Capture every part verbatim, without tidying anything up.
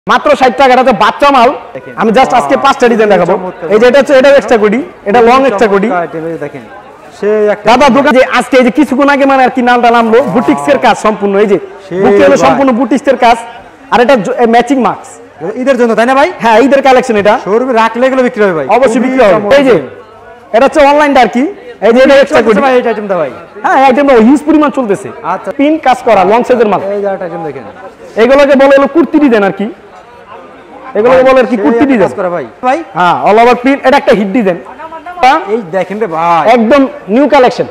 মাত্র ষাট টাকা। এটা হচ্ছে বাচ্চা মাল। আমি জাস্ট আজকে পাঁচটা ডিজাইন দেখাবো। এই যে এটা হচ্ছে এটা এক্সট্রা কোডি, এটা লং এক্সট্রা কোডি। দেখেন সে একটা দাদা দোকান যে আজকে এই যে কিছুক্ষণ আগে মানে আর কি নামটা নামলো বুটিক্সের কাজ সম্পূর্ণ। এই যে বুকে হলো সম্পূর্ণ বুটিক্সের কাজ, আর এটা ম্যাচিং মাস্ক ঈদের জন্য, তাই না ভাই? হ্যাঁ, ঈদের কালেকশন। এটা শোরুমে রাখলে এগুলো বিক্রি হবে ভাই, অবশ্যই বিক্রি হবে। এই যে এটা হচ্ছে অনলাইনটা আর কি। এই যে এটা এক্সট্রা কোডি ভাই, এই আইটেমটা ভাই। হ্যাঁ, এই আইটেমটা হিউজ পরিমাণ চলতেছে। আচ্ছা, পিন কাজ করা লং সাইজের মাল। এই যে আইটেম দেখেন, এগুলোকে বলে হলো কুর্তি ডিজাইন আর কি। এগুলোকে বলে আর কি কুর্তি ডিজাইন কাজ করা ভাই। ভাই হ্যাঁ, অল ওভার পিন। এটা একটা হিট ডিজাইন। এই দেখেন রে ভাই, একদম নিউ কালেকশন,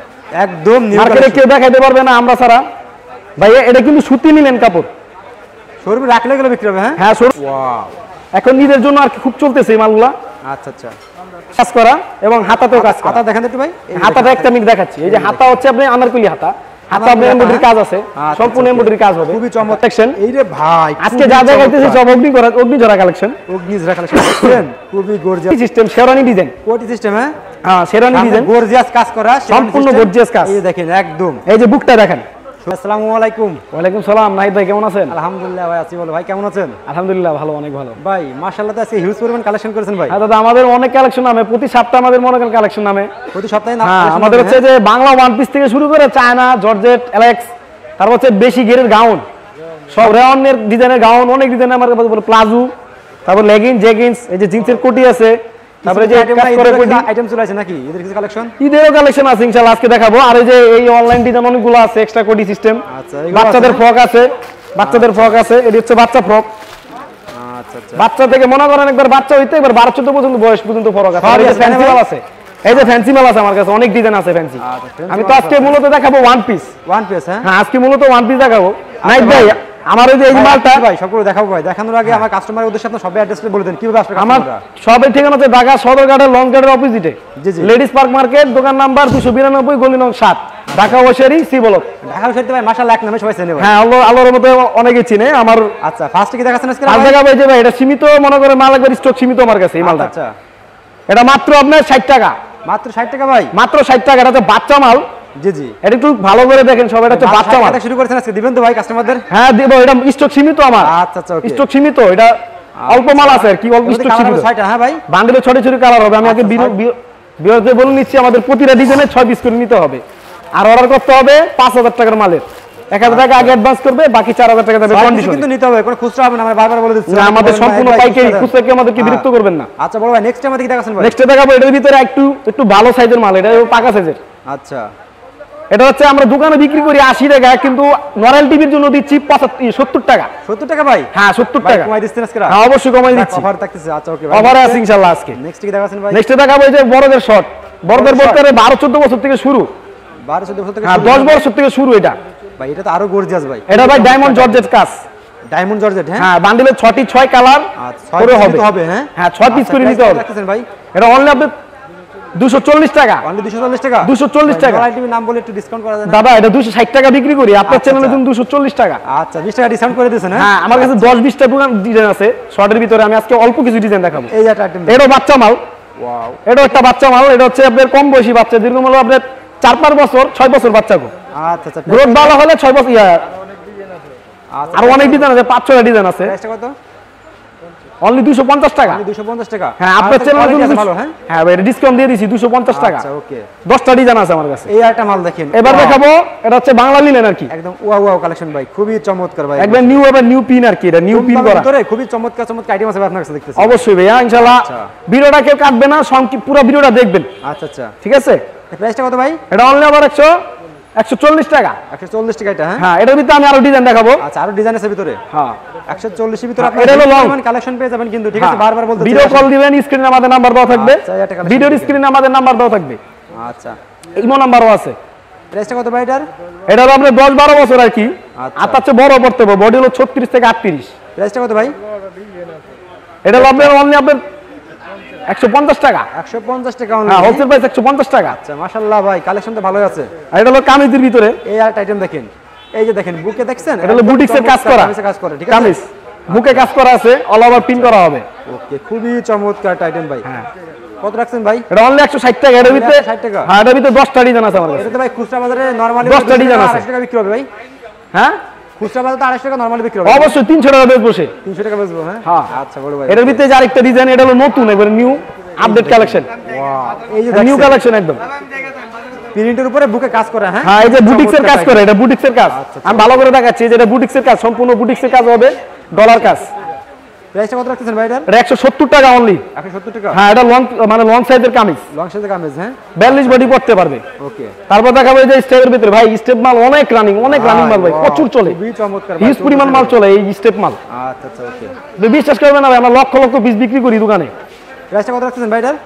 একদম নিউ মার্কেটে কালেকশন। কেউ দেখাইতে পারবে না আমরা ছাড়া। ভাই এটা কিন্তু সুতি নিলেন কাপড়, শোরুমে রাখলে এগুলো বিক্রি হবে। হ্যাঁ হ্যাঁ, ওয়াও, এখন ঈদের জন্য আর কি খুব চলতেছে এই মালগুলা। আচ্ছা আচ্ছা, কাজ করা এবং হাতাতেও কাজ করা। হাতা দেখেন একটু ভাই, হাতাটা একটা আমি দেখাচ্ছি। এই যে হাতা হচ্ছে আপনি আনারকলি হাতা, হাতা আপনার এমব্রয়ডারি কাজ আছে, সম্পূর্ণ এমব্রয়ডারি কাজ হবে। খুবই চমৎকার সেকশন। এই রে ভাই, আজকে যা দেখাইতেছি সব অগ্নি করা অগ্নি জোড়া কালেকশন। অগ্নিজরা কালেকশন দেখেন, খুবই গর্জিয়াস সিস্টেম, শেরওয়ানি ডিজাইন। কোটি সিস্টেম। হ্যাঁ হ্যাঁ, শেরওয়ানি ডিজাইন, গর্জিয়াস কাজ করা, সম্পূর্ণ গর্জিয়াস কাজ। এই দেখেন একদম। এই যে বুকটা দেখেন। আসসালামু আলাইকুম। ওয়ালাইকুম সালাম। নাহিদ ভাই কেমন আছেন? আলহামদুলিল্লাহ ভাই আছি, বলো ভাই কেমন আছেন? আলহামদুলিল্লাহ ভালো, অনেক ভালো ভাই। মাশাআল্লাহ, আজকে হিউজ পরিমাণ কালেকশন করেছেন ভাই। হ্যাঁ দাদা, আমাদের অনেক কালেকশন নামে, প্রতি সপ্তাহে আমাদের মনে করেন কালেকশন নামে। প্রতি সপ্তাহে না? হ্যাঁ, আমাদের হচ্ছে যে বাংলা ওয়ান পিস থেকে শুরু করে চায়না, জর্জেট, অ্যালেক্স, তারপর হচ্ছে বেশি ঘেরের গাউন, সব রেওয়ানের ডিজাইনের গাউন, অনেক ডিজাইনের আমার কাছে প্লাজো, তারপর লেগিংস, জেগিংস, এই যে জিন্সের কোটি আছে, তারপরে যে কাজ করে কোটি আইটেম চলে আসে নাকি ঈদের কিছু কালেকশন? ঈদেরও কালেকশন আছে ইনশাআল্লাহ, আজকে দেখাবো। আর এই যে এই অনলাইন ডিজাইন অনেকগুলো আছে, এক্সট্রা কোটি সিস্টেম। আচ্ছা, বাচ্চাদের ফ্রক আছে, বাচ্চাদের ফ্রক আছে। এটি হচ্ছে বাচ্চা ফ্রক। আচ্ছা আচ্ছা, বাচ্চা থেকে মনে করেন একবার বাচ্চা হইতে একবার বারো চোদ্দ পর্যন্ত বয়স পর্যন্ত ফ্রক আছে। এই যে ফ্যান্সি মাল আছে, এই যে ফ্যান্সি মাল আছে আমার কাছে, অনেক ডিজাইন আছে ফ্যান্সি। আমি তো আজকে মূলত দেখাবো ওয়ান পিস। One piece? হ্যাঁ হ্যাঁ, আজকে মূলত ওয়ান পিস দেখাবো। নাইট ভাই, আমার ওই যে এই মালটা ভাই সবগুলো দেখাবো ভাই। দেখানোর আগে আমার কাস্টমারের উদ্দেশ্যে আপনার সব অ্যাড্রেসটা বলে দেন, কিভাবে আসবে আমার কাস্টমাররা? সবের ঠিকানা হচ্ছে ঢাকা সদরঘাটের লং গেটের অপোজিটে, জি জি, লেডিস পার্ক মার্কেট, দোকান নাম্বার দুশো বিরানব্বই, গলি নং সাত, ঢাকা ওয়াশারি সি ব্লক। ঢাকা ওয়াশারি ভাই মাশাআল্লাহ এক নামে সবাই চেনে ভাই। হ্যাঁ, আল্লাহ আল্লাহর মতো অনেকে চিনে আমার। আচ্ছা, ফার্স্টে কি দেখাচ্ছেন আজকে? আর দেখাবো এই যে ভাই, এটা সীমিত, মনে করে মাল একবার স্টক সীমিত আমার কাছে এই মালটা। আচ্ছা, এটা মাত্র আপনার ষাট টাকা। মাত্র ষাট টাকা ভাই? মাত্র ষাট টাকা। এটা হচ্ছে বাচ্চা মাল। জি জি, এটা একটু ভালো করে দেখেন সব, এটা হচ্ছে বাচ্চা মাল। শুরু করেছেন আজকে, দিবেন তো ভাই কাস্টমারদের? হ্যাঁ দিব, এটা স্টক সীমিত আমার। আচ্ছা আচ্ছা, ওকে, স্টক সীমিত, এটা অল্প মাল আছে আর কি, অল্প স্টক সীমিত। ছয়টা? হ্যাঁ ভাই, বান্ডেলে ছোট ছোট কালার হবে। আমি আগে বিরোধে বলে নিচ্ছি, আমাদের প্রতিটা ডিজাইনে ছয় পিস করে নিতে হবে, আর অর্ডার করতে হবে পাঁচ হাজার টাকার মালের। এক হাজার টাকা আগে অ্যাডভান্স করবে, বাকি চার হাজার টাকা দেবে কন্ডিশন কিন্তু নিতে হবে, কোনো খুচরা হবে না, আমরা বারবার বলে দিচ্ছি। না, আমাদের সম্পূর্ণ পাইকারি, খুচরা কি আমাদেরকে বিরক্ত করবেন না। আচ্ছা বড় ভাই, নেক্সট আমাদের কি দেখাচ্ছেন ভাই? নেক্সট দেখাবো এটার ভিতরে একটু একটু ভালো সাইজের মাল, এটা পাকা সাইজের। আচ্ছা, এটা হচ্ছে আমরা দোকানে বিক্রি করি আশি টাকা, কিন্তু নরেল টিভির জন্য দিচ্ছি সত্তর টাকা। সত্তর টাকা ভাই? হ্যাঁ, সত্তর টাকা কমাই দিচ্ছেন আজকে? হ্যাঁ, অবশ্যই কমাই দিচ্ছি, অফার থাকতেছে। আচ্ছা ওকে ভাই, অফারে আছে ইনশাআল্লাহ আজকে। নেক্সট কি দেখাচ্ছেন ভাই? নেক্সট দেখাবো এই যে বড়দের শর্ট, বড়দের বলতে বারো চোদ্দ বছর থেকে শুরু। বারো চোদ্দ বছর থেকে? হ্যাঁ, দশ বছর থেকে শুরু। এটা ভাই এটা তো আরো গর্জিয়াস ভাই। এটা ভাই ডায়মন্ড জর্জেট কাজ, ডায়মন্ড জর্জেট। হ্যাঁ হ্যাঁ, বান্ডিলে ছয়টি ছয় কালার করে হবে হবে। হ্যাঁ হ্যাঁ, ছয় পিস করে নিতে হবে ভাই। এটা অনলি আপনি দুশো চল্লিশ টাকা। অনলি দুশো চল্লিশ টাকা? দুশো চল্লিশ টাকা। নরেল টিভি নাম বলে একটু ডিসকাউন্ট করা যায় না? দাদা এটা দুশো ষাট টাকা বিক্রি করি, আপনার চ্যানেলের জন্য দুশো চল্লিশ টাকা। আচ্ছা, বিশ টাকা ডিসকাউন্ট করে দিয়েছেন? হ্যাঁ, আমার কাছে দশ বিশ টা ডিজাইন আছে শর্টের ভিতরে, আমি আজকে অল্প কিছু ডিজাইন দেখাবো। এই একটা আইটেম, এটা বাচ্চা মাল। ওয়াও, এটা একটা বাচ্চা মাল। এটা হচ্ছে আপনার কম বয়সী বাচ্চা, দীর্ঘ হলো আপনার চার পাঁচ বছর ছয় বছর বাচ্চা গো। আচ্ছা আচ্ছা, গ্রোথ ভালো হলে ছয় বছর। আচ্ছা, আর অনেক ডিজাইন আছে, পাঁচ ছয়টা ডিজাইন আছে। প্রাইসটা কত? অনলি দুশো পঞ্চাশ টাকা। দুশো পঞ্চাশ টাকা? হ্যাঁ, আপনার চ্যানেলের জন্য ভালো। হ্যাঁ হ্যাঁ ভাই, ডিসকাউন্ট দিয়ে দিছি দুশো পঞ্চাশ টাকা। আচ্ছা ওকে, দশটা ডিজাইন আছে আমার কাছে। এই একটা মাল দেখেন এবার দেখাবো, এটা হচ্ছে বাংলা লিনেন আর কি, একদম ওয়াও ওয়াও কালেকশন ভাই, খুবই চমৎকার ভাই, একবার নিউ এবার নিউ পিন আর কি। এটা নিউ পিন করা ভিতরে খুবই চমৎকার চমৎকার আইটেম আছে আপনার কাছে দেখতেছি। অবশ্যই ভাইয়া, ইনশাআল্লাহ ভিডিওটা কেউ কাটবে না, পুরো ভিডিওটা দেখবেন। আচ্ছা আচ্ছা, ঠিক আছে। প্রাইসটা কত ভাই? এটা অনলি আবার একশো একশো চল্লিশ টাকা। একশো চল্লিশ টাকা এটা? হ্যাঁ হ্যাঁ, এটার ভিতরে আমি আরো ডিজাইন দেখাবো। আচ্ছা, আরো ডিজাইন আছে ভিতরে? হ্যাঁ, একশো চল্লিশ এর ভিতরে এটা হলো লং কালেকশন পেয়ে যাবেন কিন্তু। ঠিক আছে, বারবার বলতে ভিডিও কল দিবেন, স্ক্রিনে আমাদের নাম্বার দেওয়া থাকবে, আচ্ছা, ভিডিওর স্ক্রিনে আমাদের নাম্বার দেওয়া থাকবে। আচ্ছা, ইমো নাম্বারও আছে। প্রাইসটা কত ভাই এটার? এটা হলো আপনার দশ বারো বছর আর কি, আচ্ছা, আর তার চেয়ে বড় পড়তে হবে, বডি হলো ছত্রিশ থেকে আটত্রিশ। প্রাইসটা কত ভাই? এটা হলো আপনার অনলি আপনার একশো পঞ্চাশ টাকা। একশো পঞ্চাশ টাকা? হ্যাঁ, হোলসেল প্রাইস একশো পঞ্চাশ টাকা। আচ্ছা, মাশাআল্লাহ ভাই, কালেকশন তো ভালোই আছে। আর এটা হলো কামিজের ভিতরে। এই আরেকটা আইটেম দেখেন, এই যে দেখেন বুকে দেখছেন, এটা হলো বুটিক্সের কাজ করা, কাজ করে। ঠিক আছে, কামিজ বুকে কাজ করা আছে, অল ওভার পিন করা হবে। ওকে, খুবই চমৎকার আইটেম ভাই। হ্যাঁ, কত রাখছেন ভাই? এটা অনলি একশো ষাট টাকা। এর ভিতরে ষাট টাকা? হ্যাঁ, এর ভিতরে দশটা ডিজাইন আছে আমার কাছে। এটা তো ভাই খুচরা বাজারে নরমালি দশটা ডিজাইন আছে। আড়াইশো টাকা বিক্রি হবে ভাই? হ্যাঁ, খুচরা বাজারে তো আড়াইশো টাকা নরমালি বিক্রি হবে। অবশ্যই তিনশো টাকা বেচবো সে। তিনশো টাকা বেচবো, হ্যাঁ হ্যাঁ আচ্ছা বড় ভাই। এটার ভিতরে যে আরেকটা ডিজাইন, এটা হলো নতুন এবারে নিউ আপডেট কালেকশন। ওয়াও, এই যে নিউ দেখছেন কালেকশন একদম। প্রিন্টের উপরে বুকে কাজ করে, হ্যাঁ হ্যাঁ এই যে বুটিক্সের কাজ করে, এটা বুটিক্সের কাজ। আচ্ছা, আমি ভালো করে দেখাচ্ছি যে এটা বুটিক্সের কাজ, সম্পূর্ণ বুটিক্সের কাজ হবে, ডলার কাজ। প্রাইসটা কত রাখতেছেন ভাই এটার? এটা একশো সত্তর টাকা অনলি। একশো সত্তর টাকা। হ্যাঁ এটা লং মানে লং সাইজের কামিজ, লং সাইজের কামিজ, হ্যাঁ বিয়াল্লিশ বডি পড়তে পারবে। ওকে। তারপর দেখাবো এই যে স্টেপের ভিতরে ভাই, স্টেপ মাল অনেক রানিং, অনেক রানিং মাল ভাই, প্রচুর চলে, খুবই চমৎকার, হিউজ পরিমাণ মাল চলে এই স্টেপ মাল। আচ্ছা আচ্ছা ওকে। তো বিশ্বাস করবেন না ভাই, আমরা লক্ষ লক্ষ পিস বিক্রি করি দোকানে। প্রাইসটা কত রাখতেছেন ভাই এটার?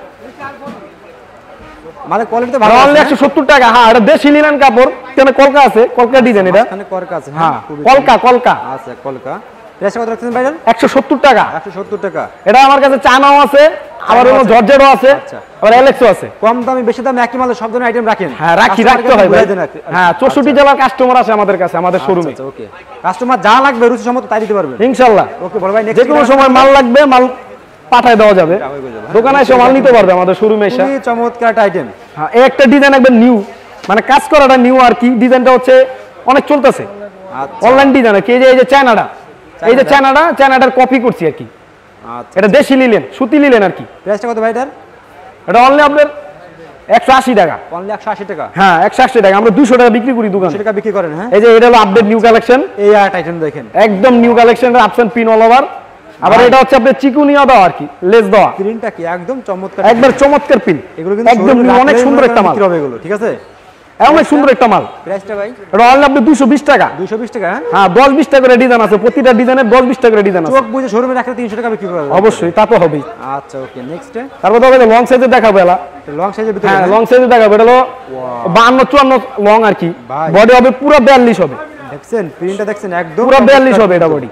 মানে কোয়ালিটি তো ভালো অনলি আছে, একশো সত্তর টাকা। হ্যাঁ এটা দেশি লিনেন কাপড়, এখানে কলকা আছে, কলকা ডিজাইন এটা। এখানে কর্ক আছে, হ্যাঁ হ্যাঁ খুবই কলকা কলকা। আচ্ছা কলকা। প্রাইসটা কত রাখতেছেন ভাই এটার? একশো সত্তর টাকা। একশো সত্তর টাকা। এটা আমার কাছে চায়নাও আছে, আবার হলো জর্জেটও আছে, আচ্ছা। আবার এলেক্সও আছে। কম দামি বেশি দামি একই মালে সব ধরনের আইটেম রাখেন? হ্যাঁ রাখি, রাখতে হয় ভাই। হ্যাঁ চৌষট্টি জেলার কাস্টমার আছে আমাদের কাছে, আমাদের শোরুমে। আচ্ছা ওকে। কাস্টমার যা লাগবে রুচি সম্মত তাই দিতে পারবেন ইনশাআল্লাহ। ওকে বড় ভাই, যে কোনো সময় মাল লাগবে, মাল পাঠায় দেওয়া যাবে, হ্যাঁ। দোকানে এসে মাল নিতে পারবে আমাদের শোরুমে এসে। খুবই চমৎকার একটা আইটেম। হ্যাঁ এই একটা ডিজাইন একবার নিউ, মানে কাজ করাটা নিউ আর কি, ডিজাইনটা হচ্ছে অনেক চলতেছে আচ্ছা অনলাইন ডিজাইন আর কি। এই যে এই যে চায়নাটা, এই যে চায়নাটা, চায়নাটার কপি করছি আর কি। আচ্ছা। এটা দেশি লিলেন, সুতি লিলেন আর কি। প্রাইসটা কত ভাই এটার? এটা অনলি আপনার একশো আশি টাকা। অনলি একশো আশি টাকা। হ্যাঁ একশো আশি টাকা, আমরা দুশো টাকা বিক্রি করি দোকানে। একশো টাকা বিক্রি করেন, হ্যাঁ। এই যে এটা হলো আপডেট নিউ কালেকশন, এই আর্ট আইটেম দেখেন একদম new collection, option pin all over. আবার এটা হচ্ছে আপনার চিকুনিয়া দেওয়া আর কি, লেস দেওয়া, প্রিন্টটা কি একদম চমৎকার, একবার চমৎকার পিন, এগুলো কিন্তু একদম new, অনেক সুন্দর একটা মাল, বিক্রি হবে এগুলো, ঠিক আছে। অনেক সুন্দর একটা মাল। প্রাইসটা ভাই? এটা অনলি আপনি দুশো বিশ টাকা। দুইশো বিশ টাকা, হ্যাঁ। হ্যাঁ দশ বিশ টাকা করে ডিজাইন আছে, প্রতিটা ডিজাইনের দশ বিশ টাকা করে ডিজাইন আছে। চোখ বুঝে শোরুমে রাখলে তিনশো টাকা বিক্রি করা যাবে। অবশ্যই তা তো হবেই। আচ্ছা ওকে। নেক্সট তারপর তো লং সাইজে দেখাবো, এলা লং সাইজের ভিতরে, হ্যাঁ লং সাইজে দেখাবো। এটা হলো বাহান্ন চুয়ান্ন লং আর কি, ভাই। বডি হবে পুরো বিয়াল্লিশ হবে, দেখছেন প্রিন্টটা দেখছেন একদম পুরো বিয়াল্লিশ হবে এটা বডি।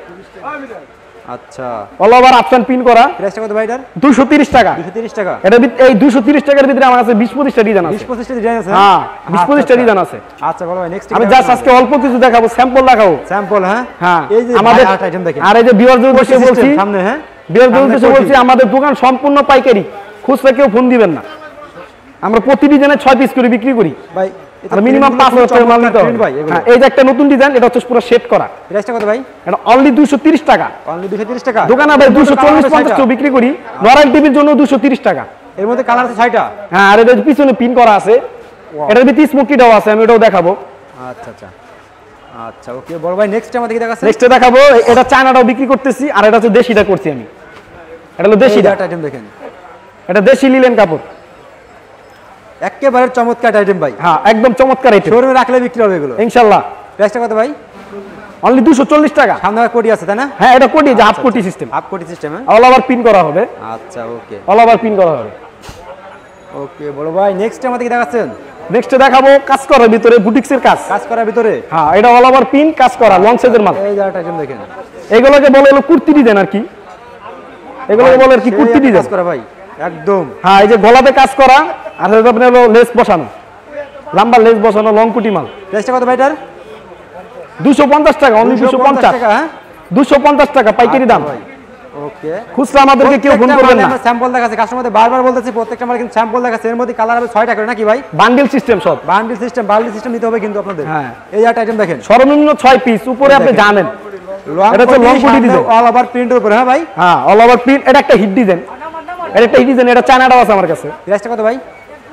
আচ্ছা। অল ওভার আপশন পিন করা। প্রাইসটা কত ভাই এটার? দুশো তিরিশ টাকা। দুইশো তিরিশ টাকা। এটা এই দুশো তিরিশ টাকার ভিতরে আমার কাছে বিশ পঁচিশটা ডিজাইন আছে। বিশ পঁচিশটা ডিজাইন আছে, হ্যাঁ বিশ পঁচিশটা ডিজাইন আছে। আচ্ছা বলো ভাই নেক্সট। আমি জাস্ট আজকে অল্প কিছু দেখাবো, স্যাম্পল দেখাবো। স্যাম্পল, হ্যাঁ হ্যাঁ এই যে আমাদের আর্ট আইটেম দেখেন। আর এই যে বিয়ারদের উদ্দেশ্যে বলছি, সামনে, হ্যাঁ বিয়ারদের উদ্দেশ্যে বলছি, আমাদের দোকান সম্পূর্ণ পাইকারি, খুচরা কেউ ফোন দিবেন না। আমরা প্রতি ডিজাইনে ছয় পিস করে বিক্রি করি ভাই, আর মিনিমাম পাঁচ হাজার টাকা মাল নিতে হবে। হ্যাঁ এই যে একটা নতুন ডিজাইন, এটা হচ্ছে পুরো সেট করা। প্রাইসটা কত ভাই? এটা অনলি দুশো তিরিশ টাকা। অনলি দুইশো তিরিশ টাকা। দোকানে ভাই দুশো চল্লিশ পঞ্চাশ বিক্রি করি, নরাল টিভির জন্য দুশো তিরিশ টাকা। এর মধ্যে কালার আছে ছয়টা। হ্যাঁ আর এটার পিছনে পিন করা আছে, এটার ভিতরে স্মোকিটাও আছে, আমি এটাও দেখাবো। আচ্ছা আচ্ছা আচ্ছা ওকে বড় ভাই। নেক্সট আমাদের কি দেখাচ্ছে? নেক্সটে দেখাবো, এটা চায়নাটাও বিক্রি করতেছি, আর এটা হচ্ছে দেশিটা করছি আমি। এটা হলো দেশিটা, আইটেম দেখেন, এটা দেশি লিলেন কাপড়, একেবারে চমৎকার আইটেম ভাই। হ্যাঁ একদম চমৎকার আইটেম, শোরুমে রাখলে বিক্রি হবে এগুলো ইনশাআল্লাহ। প্রাইসটা কত ভাই? অনলি দুশো চল্লিশ টাকা। সামনে কোটি আছে তাই না? হ্যাঁ এটা কোটি, যে হাফ কোটি সিস্টেম, হাফ কোটি সিস্টেম, হ্যাঁ অল ওভার পিন করা হবে। আচ্ছা ওকে অল ওভার পিন করা হবে। ওকে বড় ভাই। নেক্সট আমাদের কি দেখাচ্ছেন? নেক্সটে দেখাবো কাজ করার ভিতরে বুটিক্সের কাজ, কাজ করার ভিতরে। হ্যাঁ এটা অল ওভার পিন কাজ করা, লং সাইজের মাল। এই যে আইটেম দেখেন, এগুলোকে বলে হলো কুর্তি ডিজাইন আর কি, এগুলোকে বলে আর কি কুর্তি ডিজাইন কাজ করা ভাই একদম। হ্যাঁ এই যে গলাতে কাজ করা, আর আপনার হলো লেস বসানো, লম্বা লেস বসানো, লং কুটি মাল। প্রাইসটা কত ভাই এটার? দুশো পঞ্চাশ টাকা, অনলি দুশো পঞ্চাশ টাকা, হ্যাঁ দুশো পঞ্চাশ টাকা পাইকারি দাম। ওকে। খুচরা আমাদেরকে কেউ ফোন করবেন না। স্যাম্পল দেখাচ্ছে, কাস্টমারদের বারবার বলতেছি প্রত্যেকটা মাল কিন্তু স্যাম্পল দেখাচ্ছে, এর মধ্যে কালার হবে ছয়টা করে নাকি ভাই? বান্ডিল সিস্টেম সব, বান্ডিল সিস্টেম, বান্ডিল সিস্টেম নিতে হবে কিন্তু আপনাদের। হ্যাঁ এই আট আইটেম দেখেন, সর্বনিম্ন ছয় পিস, উপরে আপনি জানেন এটা হচ্ছে লং কুটি ডিজাইন, অল ওভার প্রিন্টের উপরে, হ্যাঁ ভাই হ্যাঁ অল ওভার প্রিন্ট। এটা একটা হিট ডিজাইন, এটা একটা হিট ডিজাইন, এটা চায়নাটাও আছে আমার কাছে। প্রাইসটা কত ভাই?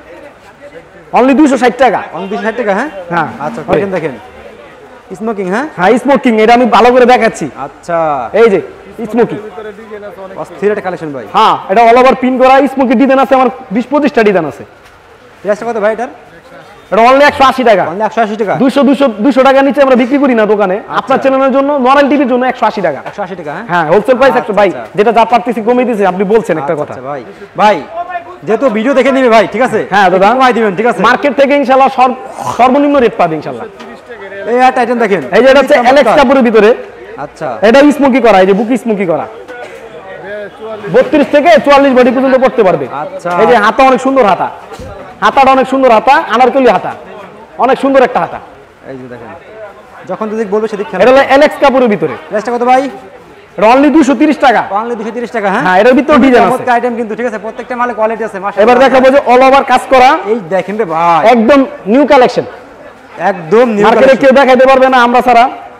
অনলি দুশো ষাট টাকা। অনলি দুশো ষাট টাকা, হ্যাঁ হ্যাঁ আচ্ছা দেখেন দেখেন স্মোকিং, হ্যাঁ হ্যাঁ স্মোকিং, এটা আমি ভালো করে দেখাচ্ছি। আচ্ছা এই যে স্মোকিং, অস্থির একটা কালেকশন ভাই। হ্যাঁ এটা অল ওভার পিন করা স্মোকি ডিজাইন আছে আমার বিশ পঁচিশটা ডিজাইন আছে। প্রাইসটা কত ভাই এটার? এটা অনলি একশো আশি টাকা। অনলি একশো আশি টাকা। দুশো দুশো দুশো টাকা নিচে আমরা বিক্রি করি না দোকানে, আপনার চ্যানেলের জন্য, নরাল টিভির জন্য একশো আশি টাকা। একশো আশি টাকা, হ্যাঁ হ্যাঁ হোলসেল প্রাইস একশো। ভাই আচ্ছা। যেটা যা পারতেছি কমিয়ে দিয়েছে, আপনি বলছেন একটা কথা। আচ্ছা ভাই, ভাই যেহেতু ভিডিও দেখে নিবে ভাই, ঠিক আছে হ্যাঁ দাদা কমাই দিবেন, ঠিক আছে মার্কেট থেকে ইনশাআল্লাহ সর্বনিম্ন রেট পাবে ইনশাআল্লাহ। এই আট আইটেম দেখেন, এই যে এটা হচ্ছে অ্যালেক্স কাপড়ের ভিতরে, আচ্ছা এটা স্মোকি করা, এই যে বুক স্মোকি করা, বত্রিশ থেকে চুয়াল্লিশ বডি পর্যন্ত করতে পারবে। আচ্ছা এই যে হাতা অনেক সুন্দর, হাতা হাতাটা অনেক সুন্দর, হাতা আনারকলি হাতা, অনেক সুন্দর একটা হাতা। এই যে দেখেন, যখন যদি বলবে সেদিক খেলা। এটা হলো অ্যালেক্স কাপড়ের ভিতরে। প্রাইসটা কত ভাই? এটা অনলি দুশো তিরিশ টাকা। অনলি দুশো তিরিশ টাকা, হ্যাঁ হ্যাঁ এর ভিতরে ডিজাইন আছে, আইটেম কিন্তু, ঠিক আছে প্রত্যেকটা মালে কোয়ালিটি আছে মাশাআল্লাহ। এবার দেখাবো যে অল ওভার কাজ করা, এই দেখেন রে ভাই একদম নিউ কালেকশন, একদম নিউ মার্কেটে কেউ দেখাইতে পারবে না আমরা ছাড়া।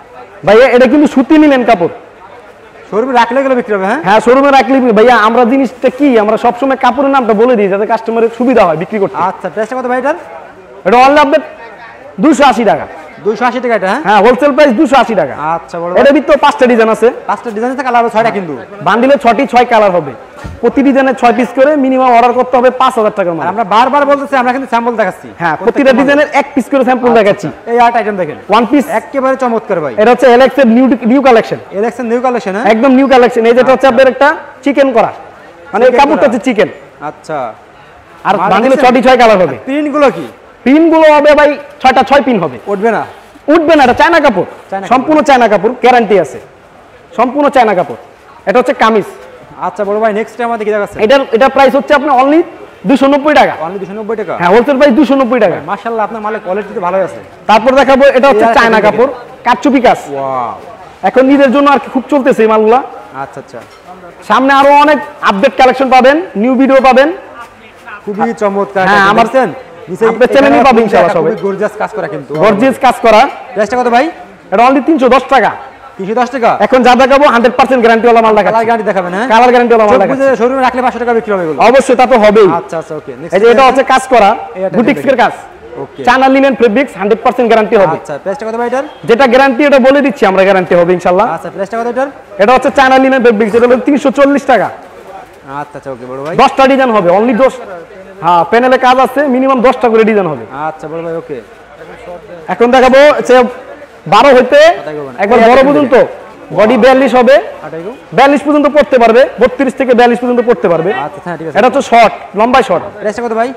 ভাইয়া এটা কিন্তু সুতি নিলেন কাপড়, শোরুমে রাখলে গেলে বিক্রি হবে। হ্যাঁ হ্যাঁ শোরুমে রাখলে ভাইয়া আমরা জিনিসটা কি আমরা সবসময় কাপড়ের নামটা বলে দিই যাতে কাস্টমারের সুবিধা হয় বিক্রি করতে। আচ্ছা প্রাইসটা কত ভাই এটার? এটা অনলি আপনার দুশো আশি টাকা। দুইশো আশি টাকা এটা? হ্যাঁ হ্যাঁ হোলসেল প্রাইস দুশো আশি টাকা। আচ্ছা বড় এটার ভিতরে পাঁচটা ডিজাইন আছে, পাঁচটা ডিজাইন আছে, কালার হবে ছয়টা কিন্তু। বান্ডিলে ছয়টি ছয় কালার হবে, প্রতি ডিজাইনে ছয় পিস করে মিনিমাম অর্ডার করতে হবে পাঁচ হাজার টাকার মাল। আমরা বারবার বলতেছি আমরা কিন্তু স্যাম্পল দেখাচ্ছি। হ্যাঁ প্রতিটা ডিজাইনের এক পিস করে স্যাম্পল দেখাচ্ছি। এই আট আইটেম দেখেন, ওয়ান পিস একেবারে চমৎকার ভাই। এটা হচ্ছে এলএক্স এর নিউ নিউ কালেকশন, এলএক্স এর নিউ কালেকশন। হ্যাঁ একদম নিউ কালেকশন। এই যেটা হচ্ছে আপনার একটা চিকেন করা, মানে এই Chicken কাপড়টা করা। হচ্ছে চিকেন, আচ্ছা আর মাল বান্ডিলে দিছেন? ছয়টি ছয় কালার হবে। প্রিন্ট গুলো কি পিন গুলো হবে ভাই ছয়টা ছয় পিন হবে, উঠবে না? উঠবে না, এটা চায়না কাপড়, চায়না সম্পূর্ণ চায়না কাপড়, গ্যারান্টি আছে, সম্পূর্ণ চায়না কাপড়। এটা হচ্ছে কামিজ। আচ্ছা বড় ভাই নেক্সট আমাদের কি দেখাচ্ছে? এটার এটা প্রাইস হচ্ছে আপনার অনলি দুশো নব্বই টাকা। অনলি দুইশো নব্বই টাকা? হ্যাঁ হোলসেল প্রাইস দুশো নব্বই টাকা। মাশাআল্লাহ আপনার মালের কোয়ালিটি তো ভালোই আছে। তারপর দেখাবো এটা হচ্ছে এই আর চায়না একটা কাপড়, কাটচুপি কাজ। ওয়াও এখন ঈদের জন্য আর কি খুব চলতেছে এই মালগুলা। আচ্ছা আচ্ছা সামনে আরো অনেক আপডেট কালেকশন পাবেন, নিউ ভিডিও পাবেন। খুবই চমৎকার। হ্যাঁ, আমার দেখছেন নিচে আপনার চ্যানেলে পাবেন ইনশাআল্লাহ সবাই। গর্জিয়াস কাজ করা কিন্তু, গর্জিয়াস কাজ করা। প্রাইসটা কত ভাই? এটা অনলি তিনশো দশ টাকা। তিনশো দশ টাকা? এখন যা দেখাবো হান্ড্রেড পার্সেন্ট গ্যারান্টি ওয়ালা মাল কালার দেখাচ্ছি। গ্যারান্টি দেখাবেন? হ্যাঁ কালার গ্যারান্টি ওয়ালা মাল দেখাচ্ছি। শোরুমে রাখলে পাঁচশো টাকা বিক্রি হবে এগুলো? অবশ্যই তা তো হবেই। আচ্ছা আচ্ছা ওকে। এই যে এটা হচ্ছে কাজ করা এটা বুটিক্স এর কাজ, okay China linen fabrics, hundred percent guarantee হবে। আচ্ছা প্রাইসটা কত ভাই এটার? যেটা গ্যারান্টি এটা বলে দিচ্ছি আমরা, গ্যারান্টি হবে ইনশাআল্লাহ। আচ্ছা প্রাইসটা কত এটার? এটা হচ্ছে চায়না লিনেন ফেব্রিক্স, এটা হলো তিনশো চল্লিশ টাকা। আচ্ছা আচ্ছা ওকে বড় ভাই। দশটা ডিজাইন হবে, অনলি দশ। হ্যাঁ প্যানেলে কাজ আছে, মিনিমাম দশটা করে ডিজাইন হবে। আচ্ছা বড় ভাই ওকে। এখন দেখাবো হচ্ছে বারো হইতে একবার বড় পর্যন্ত, বডি বিয়াল্লিশ হবে, আটাইগো বিয়াল্লিশ পর্যন্ত পড়তে পারবে, বত্রিশ থেকে বিয়াল্লিশ পর্যন্ত পড়তে পারবে। আচ্ছা হ্যাঁ ঠিক আছে। এটা হচ্ছে শর্ট, লম্বাই শর্ট। প্রাইসটা কত ভাই?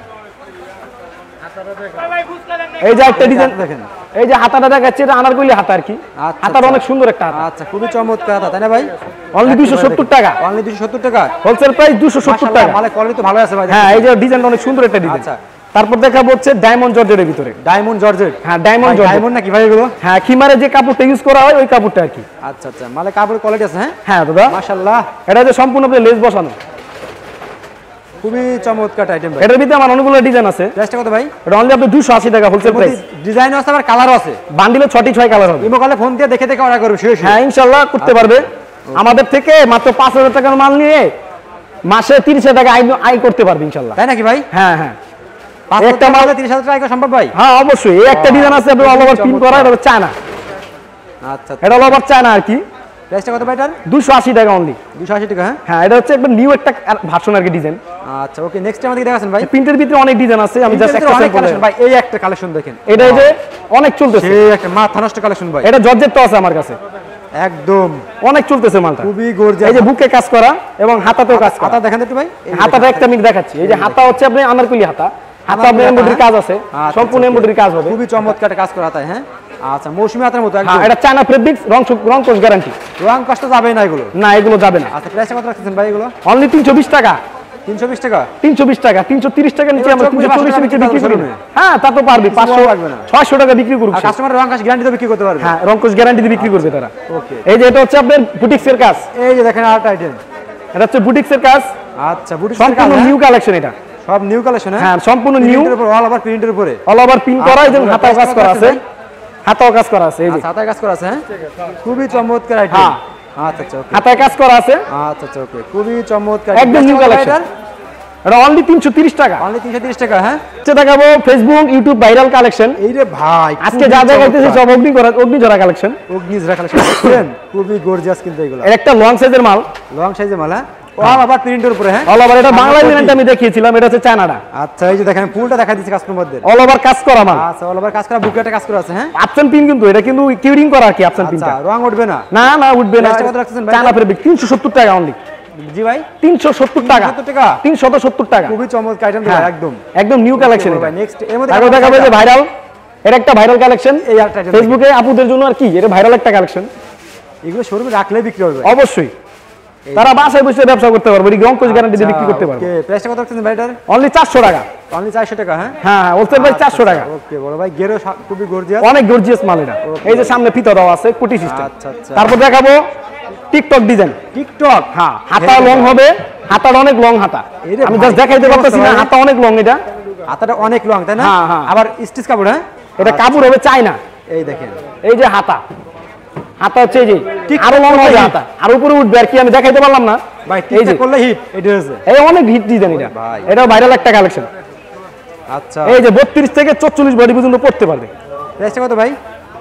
এই যে একটা ডিজাইন দেখেন, এই যে হাতাটা দেখাচ্ছে, এটা আনারকলি হাতা আর কি। আচ্ছা, হাতাটা আচ্ছা। অনেক সুন্দর একটা হাতা। আচ্ছা খুবই চমৎকার হাতা, তাই না ভাই? অনলি দুশো সত্তর টাকা। অনলি দুইশো সত্তর টাকা? হোলসেল প্রাইস দুশো সত্তর মাশাআল্লাহ টাকা। মালের কোয়ালিটি তো ভালো আছে ভাই। হ্যাঁ এই যে ডিজাইনটা অনেক সুন্দর একটা ডিজাইন। আচ্ছা। তারপর দেখাবো হচ্ছে ডায়মন্ড জর্জেটের ভিতরে। Diamond georgette? হ্যাঁ ডায়মন্ড জর্জেট। ডায়মন্ড নাকি ভাই এগুলো? হ্যাঁ খিমারে যে কাপড়টা ইউজ করা হয় ওই কাপড়টা আর কি। আচ্ছা আচ্ছা মালের কাপড়ের কোয়ালিটি আছে? হ্যাঁ হ্যাঁ দাদা মাশাআল্লাহ এটা যে সম্পূর্ণ আপনি লেস বসানো। খুবই চমৎকার আইটেম ভাই। এটার ভিতরে আমার অনেকগুলো ডিজাইন আছে। প্রাইসটা কত ভাই? এটা অনলি আপনি দুশো আশি টাকা হোলসেল প্রাইস। ডিজাইন আছে আবার কালারও আছে, বান্ডিলে ছয়টি ছয় কালার হবে। ইমো কলে ফোন দিয়ে দেখে দেখে অর্ডার করবে। শিওর হ্যাঁ ইনশাআল্লাহ করতে পারবে। আমাদের থেকে মাত্র পাঁচ হাজার টাকার মাল নিয়ে মাসে তিরিশ হাজার টাকা আয় আয় করতে পারবে ইনশাআল্লাহ। তাই নাকি ভাই? হ্যাঁ হ্যাঁ পাঁচ একটা একটা মাল- মালে তিরিশ হাজার টাকা সম্ভব ভাই? হ্যাঁ অবশ্যই। এই একটা ডিজাইন আছে আপনার অল ওভার পিন করা, এটা হচ্ছে চায়না। আচ্ছা এটা অল ওভার চায়না আর কি। প্রাইসটা কত ভাই এটার? দুশো আশি টাকা অনলি। দুইশো আশি টাকা? হ্যাঁ হ্যাঁ এটা হচ্ছে একবার নিউ একটা ভার্সন আর কি ডিজাইন। আচ্ছা ওকে নেক্সট আমাদের দেখাছেন ভাই। প্রিন্টের ভিতরে অনেক ডিজাইন আছে, আমি জাস্ট একটা অনেক স্যাম্পল কালেকশন ভাই। এই একটা কালেকশন দেখেন, এটা এই যে অনেক চলতেছে। এই একটা মাথা নষ্ট কালেকশন ভাই। এটা জর্জেট তো আছে আমার কাছে, একদম অনেক চলতেছে মালটা। খুবই গর্জিয়াস। এই যে বুকে কাজ করা এবং হাতাতেও কাজ করা। হাতা দেখেন তো একটু ভাই। এই হাতাটা একটা আমি দেখাচ্ছি। এই যে হাতা হচ্ছে আপনি আনারকলি হাতা, হাতা আনারকলি আপনার হাতা, এমব্রয়ডারি কাজ আছে, আচ্ছা, সম্পূর্ণ আচ্ছা, এমব্রয়ডারি কাজ হবে। খুবই চমৎকার একটা কাজ করা হাতায়। হ্যাঁ আচ্ছা মৌসুমী হাতার মতো একদম। হ্যাঁ এটা চায়না ফেব্রিক্স, রং রং কোর্স গ্যারান্টি। রং কষ্ট যাবে না এগুলো? না এগুলো যাবে না। আচ্ছা প্রাইসটা কত রাখতেছেন ভাই এগুলো? অনলি তিনশো বিশ টাকা। তিনশো বিশ টাকা? তিনশো বিশ টাকা, তিনশো তিরিশ টাকা নিচে আমরা এবার চোখ বুজে তিনশো চল্লিশ পাঁচশো নিচে টাকা বিক্রি করি বিক্রি না। হ্যাঁ তা তো পারবে, কিছু পাঁচশো লাগবে না। ছয়শো টাকা বিক্রি করুক আর সে। কাস্টমার রং কাশ গ্যারান্টি তো বিক্রি করতে পারবে? হ্যাঁ রংকোশ গ্যারান্টি দিয়ে বিক্রি করবে তারা। ওকে এই যে এটা হচ্ছে আপনার বুটিক্স এর কাজ, এই যে দেখেন আরেকটা আইটেম। এটা হচ্ছে বুটিক্স এর কাজ, আচ্ছা বুটিক সম্পূর্ণ নিউ কালেকশন এটা। সব নিউ কালেকশন? হ্যাঁ সম্পূর্ণ নিউ, প্রিন্টের উপর অল ওভার প্রিন্টের উপরে অল ওভার পিন করা, এই যে আচ্ছা, হাতাও কাজ করা আছে, হাতাও কাজ করা আছে। এই যে আচ্ছা হাতায় কাজ করা আছে? হ্যাঁ খুবই চমৎকার আইটেম। হ্যাঁ। আচ্ছা আচ্ছা ওকে হাতায় কাজ করা আছে, আচ্ছা আচ্ছা ওকে খুবই চমৎকার একদম নিউ কালেকশন। এটা অনলি তিনশো তিরিশ টাকা। অনলি তিনশো তিরিশ টাকা? হ্যাঁ আচ্ছা দেখাবো ফেসবুক ইউটিউব ভাইরাল কালেকশন। এই রে ভাই আজকে যা যা গাইতেছে সব অগ্নি করা, অগ্নি ঝরা কালেকশন। অগ্নিজরা কালেকশন দেখছেন? খুবই গর্জিয়াস কিন্তু এগুলো। এর একটা লং সাইজের মাল, লং সাইজে মাল। হ্যাঁ অল ওভার প্রিন্টের উপরে? হ্যাঁ অল ওভার। এটা বাংলা ডিজাইনটা আমি দেখিয়েছিলাম, এটা হচ্ছে চায়নাটা। আচ্ছা এই যে দেখেন ফুলটা দেখা দিচ্ছে কাস্টমারদের। অল ওভার কাজ করা মাল। আচ্ছা অল ওভার কাজ করা, বুকে একটা কাজ করা আছে। হ্যাঁ আপসান পিন কিন্তু এটা কিন্তু কিউরিং করা আর কি আপসান আচ্ছা পিনটা। রং উঠবে না? না না উঠবে না। প্রাইসটা কত রাখতেছেন ভাই? চায়না ফেব্রিক তিনশো সত্তর টাকা অনলি। জি ভাই তিনশো সত্তর টাকা। সত্তর টাকা? তিনশো সত্তর টাকা। খুবই চমৎকার আইটেম হ্যাঁ, একদম একদম নিউ কালেকশন। ভাই নেক্সট এর মধ্যে তারপর দেখাবো যে ভাইরাল, এটা একটা ভাইরাল কালেকশন। এই একটা item ফেসবুকে আপুদের জন্য আর কি, এটা ভাইরাল একটা কালেকশন। এগুলো শোরুমে রাখলে বিক্রি হবে? অবশ্যই তারা বাসায় বসে ব্যবসা করতে পারবে, রং কোচ গ্যারান্টি দিয়ে বিক্রি করতে পারবে। ওকে প্রাইসটা কত রাখতেছেন ভাই এটার? অনলি চারশো টাকা। অনলি চারশো টাকা? হ্যাঁ হ্যাঁ হ্যাঁ হোলসেল প্রাইস চারশো টাকা। ওকে বড় ভাই গেরো সা- খুবই গর্জিয়াস, অনেক গর্জিয়াস মাল এটা। এই যে সামনে ফিতা দেওয়া আছে কুটি সিস্টেম। আচ্ছা আচ্ছা তারপর দেখাবো টিকটক ডিজাইন। টিকটক? হ্যাঁ হাতা লং হবে, হাতাটা অনেক লং হাতা। এই রে আমি ভাই, জাস্ট দেখাইতে কি পারতেছি না, অবস্থা ভাই? হাতা অনেক লং এটা। হাতাটা অনেক লং তাই না? হ্যাঁ, হ্যাঁ। আবার স্টিচ কাপড়? হ্যাঁ এটা কাপড় হবে চায়না। এই দেখেন এই যে হাতা, হাতা হচ্ছে এই যে আরো লং হবে হাতা আর উপরে উঠবে আর কি আমি দেখাইতে পারলাম না ভাই এই যে টিকটক করলে হিট এটা হচ্ছে এই অনেক হিট ডিজাইন এটা ভাই। এটা ভাইরাল একটা কালেকশন আচ্ছা এই যে বত্রিশ থেকে চল্লিশ বডি পর্যন্ত পড়তে পারবে প্রাইসটা কত ভাই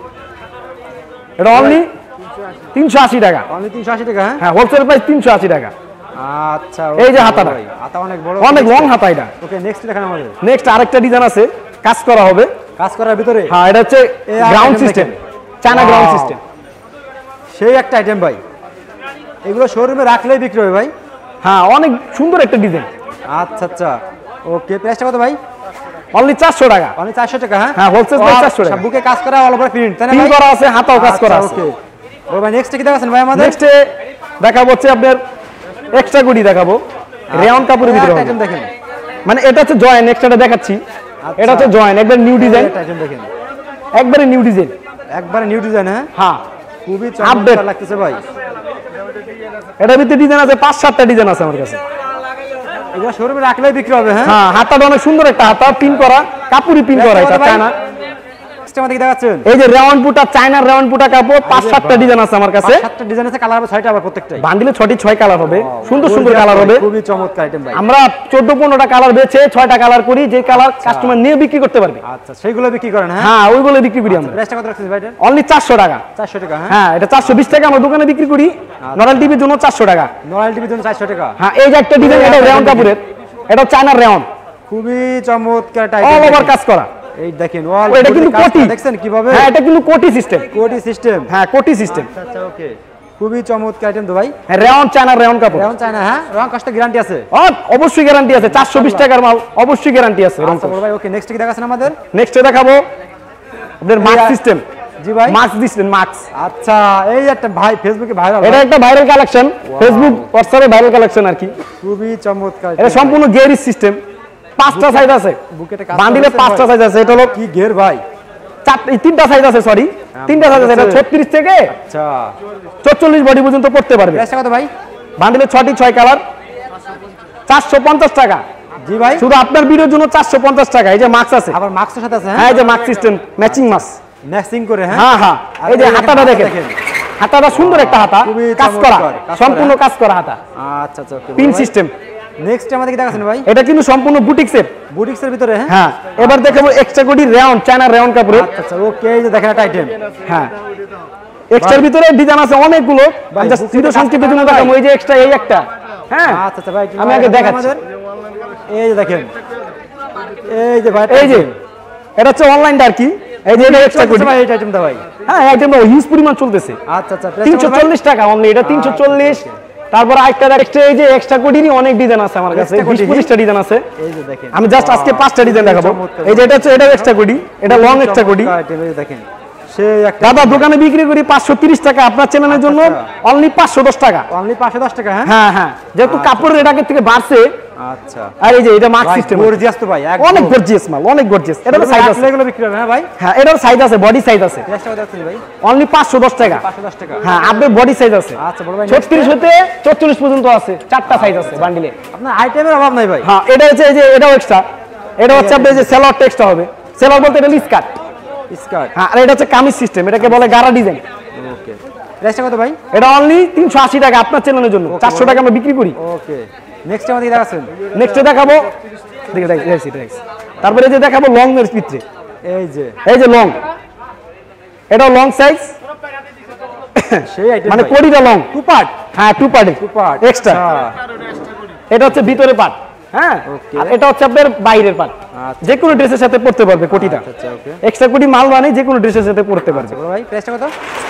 এটা অনলি তিনশো আশি টাকা অনলি তিনশো আশি টাকা হ্যাঁ হ্যাঁ হোলসেল প্রাইস তিনশো আশি টাকা আচ্ছা এই যে okay হাতাটা। ভাই, হাতা অনেক বড় অনেক লং হাতা এটা ওকে নেক্সট দেখান আমাদের নেক্সট আরেকটা ডিজাইন আছে কাজ করা হবে কাজ করার ভিতরে হ্যাঁ এটা হচ্ছে এই আর গ্রাউন্ড item সিস্টেম দেখেন। China Wow. গ্রাউন্ড সিস্টেম সেই একটা আইটেম ভাই এগুলো শোরুমে রাখলেই বিক্রি হবে ভাই হ্যাঁ অনেক সুন্দর একটা ডিজাইন আচ্ছা আচ্ছা ওকে প্রাইসটা কত ভাই অনলি চারশো টাকা অনলি চারশো টাকা হ্যাঁ হ্যাঁ, wholesale price চারশো টাকা। বুকে কাজ করা অল ওভার প্রিন্ট তাই না পিন ভাই করা আছে হাতাও কাজ করা আছে ওকে ও ভাই নেক্সট কি দেখাচ্ছেন ভাই আমাদের নেক্সটে দেখাবো হচ্ছে আপনার এক্সট্রা গুডি দেখাবো রেয়ন কাপড়ের ভিতরে হবে। আইটেম দেখেন মানে এটা হচ্ছে জয়েন নেক্সটটা দেখাচ্ছি এটা হচ্ছে জয়েন একবার নিউ ডিজাইন একটা আইটেম দেখেন একবারে নিউ ডিজাইন একবারে নিউ ডিজাইন হ্যাঁ হ্যাঁ খুবই Update. চমৎকার লাগতেছে ভাই এটার ভিতরে ডিজাইন আছে পাঁচ সাতটা ডিজাইন আছে আমার কাছে এগুলো শোরুমে রাখলেই বিক্রি হবে হ্যাঁ হ্যাঁ হাতাটা অনেক সুন্দর একটা হাতা পিন করা কাপুরি পিন করা এটা ভাই? চায়না নেক্সট আমাদের কি দেখাচ্ছেন এই যে রেওয়ান পুটা চায়নার রেওয়ান পুটা কাপড় পাঁচ সাতটা ডিজাইন আছে আমার কাছে পাঁচ সাতটা ডিজাইন আছে কালার হবে ছয়টা আবার প্রত্যেকটাই বান্ডিলে ছয়টি ছয় কালার হবে সুন্দর সুন্দর কালার হবে খুবই চমৎকার আইটেম ভাই আমরা চোদ্দ পনেরোটা কালার বেছে ছয়টা কালার করি যে কালার কাস্টমার নিয়ে বিক্রি করতে পারবে আচ্ছা সেইগুলো বিক্রি করেন হ্যাঁ হ্যাঁ ওইগুলো বিক্রি করি আমরা প্রাইসটা কত রাখছেন ভাই এটা অনলি চারশো টাকা চারশো টাকা হ্যাঁ হ্যাঁ এটা চারশো বিশ টাকা আমার দোকানে বিক্রি করি নরাল টিভির জন্য চারশো টাকা নয়াল টিভির জন্য চারশো টাকা হ্যাঁ এই যে একটা ডিজাইন এটা রেওয়ান কাপড়ের এটা চায়নার রেওয়ান খুবই চমৎকার একটা অল আইটেম ওভার কাজ করা এই দেখেন ওয়াল ও, এটা কিন্তু কোটি দেখছেন কিভাবে হ্যাঁ এটা কিন্তু কোটি সিস্টেম কোটি সিস্টেম হ্যাঁ কোটি সিস্টেম আচ্ছা ওকে খুবই চমৎকার আইটেম তো ভাই হ্যাঁ রেওয়ান চায়নার রেওয়ান কাপড় এখন চাই না হ্যাঁ রং কষ্ট গ্যারান্টি আছে ও, অবশ্যই গ্যারান্টি আছে চারশো বিশ টাকার মাল অবশ্যই গ্যারান্টি আছে আচ্ছা বড় ভাই ওকে নেক্সট কি দেখাচ্ছেন আমাদের নেক্সটে দেখাবো আপনার মাস্ক এই- সিস্টেম জি ভাই মাস্ক সিস্টেম মাস্ক আচ্ছা এই একটা ভাই ফেসবুকে ভাইরাল এটা একটা ভাইরাল কালেকশন ফেসবুক হোয়াটসঅ্যাপে ভাইরাল কালেকশন আর কি খুবই চমৎকার এটা সম্পূর্ণ গিয়ারিস সিস্টেম পাঁচটা সাইজ আছে বুকেটে কাজ বান্ডিলে করেছে পাঁচটা ভাই। সাইজ আছে এটা হলো কি ঘের ভাই চারটে তিনটা সাইজ আছে সরি তিনটা সাইজ আছে এটা ছত্রিশ থেকে আচ্ছা চল্লিশ বডি পর্যন্ত পড়তে পারবে প্রাইসটা কত ভাই বান্ডিলে ছয়টি ছয় কালার চারশো পঞ্চাশ টাকা জি ভাই শুধু আপনার ভিডিওর জন্য চারশো পঞ্চাশ টাকা এই যে মাস্ক আছে আবার মাস্কের সাথে আছে হ্যাঁ হ্যাঁ এই যে mask system matching mask matching করে হ্যাঁ হ্যাঁ হ্যাঁ আর এই যে এই দেখেন, হাতাটা হাতা দেখেন দেখেন। হাতাটা সুন্দর একটা হাতা খুবই কাজ করা চমৎকার, কাজ করা। সম্পূর্ণ কাজ করা হাতা আচ্ছা আচ্ছা ওকে পিন সিস্টেম নেক্সট আমাদের কি দেখাচ্ছেন ভাই এটা কিন্তু সম্পূর্ণ বুটিক্সের বুটিক্সের ভিতরে হ্যাঁ হ্যাঁ এবার দেখাবো এক্সট্রা কোটি রেওন চায়না রেওন কাপড়ের আচ্ছা আচ্ছা ওকে এই যে দেখেন একটা আইটেম হ্যাঁ এক্সট্রার ভিতরে ডিজাইন আছে অনেকগুলো ভাই, জাস্ট বুকের ভিডিও কাজ সংক্ষেপের জন্য করা ভাই। দেখাবো এই যে এক্সট্রা এই একটা হ্যাঁ আচ্ছা আচ্ছা ভাই একটু আমি আগে দেখান দেখাচ্ছি। আমাদের। এই যে দেখেন এই যে ভাই এই যে এটা হচ্ছে অনলাইনটা আর কি এই যে এটা এক্সট্রা কোটি ভাই এই আইটেমটা ভাই হ্যাঁ আইটেম হিউজ পরিমাণ চলতেছে আচ্ছা আচ্ছা price তিনশো কত ভাই? চল্লিশ টাকা অনলি এটা তিনশো চল্লিশ তারপর আরেকটা এক্সট্রা এই যে এক্সট্রা কোটিরই অনেক ডিজাইন আছে আমার কাছে Extra বিশ কোটি? পঁচিশটা ডিজাইন আছে এই যে দেখেন আমি জাস্ট আজকে পাঁচটা ডিজাইন দেখাবো চমৎকার। এই যে এটা হচ্ছে এটা এক্সট্রা কোটি এটা লং এক্সট্রা কোটি চমৎকার item, এই যে দেখেন সেই একটা দাদা দোকানে বিক্রি করি পাঁচশো তিরিশ টাকা আপনার চ্যানেলের জন্য আচ্ছা। অনলি পাঁচশো দশ টাকা অনলি পাঁচশো দশ টাকা হ্যাঁ হ্যাঁ হ্যাঁ যেহেতু কাপড়ের রেট আগের থেকে বাড়ছে আচ্ছা আর এই যে এটা মার্ক সিস্টেম গর্জিয়াস তো ভাই একদম। অনেক গর্জিয়াস মাল অনেক গর্জিয়াস এটা এগুলো সাইজ আছে রাখলে এগুলো বিক্রি হবে হ্যাঁ ভাই হ্যাঁ এটার সাইজ আছে বডি সাইজ আছে প্রাইসটা কত রাখছেন ভাই অনলি পাঁচশো দশ টাকা পাঁচশো দশ টাকা হ্যাঁ আপনার বডি সাইজ আছে আচ্ছা বড় ভাই ছত্রিশ হতে চল্লিশ পর্যন্ত আছে চারটা সাইজ আছে বান্ডিলে আপনার আইটেমের অভাব নাই ভাই হ্যাঁ এটা হচ্ছে এই যে এটাও এক্সট্রা এটা হচ্ছে আপনার যে সেলর টেক্সটটা হবে সেলর বলতে এটা স্কার্ট স্কার্ট হ্যাঁ আর এটা হচ্ছে কামিজ সিস্টেম এটাকে বলে গারা ডিজাইন ওকে প্রাইসটা কত ভাই এটা অনলি তিনশো আশি টাকা আপনার চ্যানেলের জন্য চারশো টাকা আমরা বিক্রি করি ওকে নেক্সট আমাদের কি দেখাচ্ছেন নেক্সটে দেখাবো দেখে দেখ- দেখছি, দেখছি। তারপরে এই যে দেখাবো লং এর ভিতরে এই যে এই যে লং এটাও লং সাইজ সেই আইটেম মানে কোডিটা লং টু পার্ট হ্যাঁ two part two part extra এটা হচ্ছে ভিতরে পার্ট হ্যাঁ Okay. আর এটা হচ্ছে আপনার বাইরের পার্ট আচ্ছা। যে কোনো ড্রেসের সাথে পড়তে পারবে কোটিটা আচ্ছা ওকে এক্সট্রা কোটি মাল মানে যে কোনো ড্রেসের সাথে পড়তে পারবে বড় ভাই প্রাইসটা কত